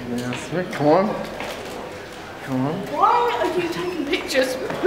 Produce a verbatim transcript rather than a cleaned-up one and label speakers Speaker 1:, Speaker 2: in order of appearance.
Speaker 1: Yes, come on. Come on.
Speaker 2: Why are you taking pictures?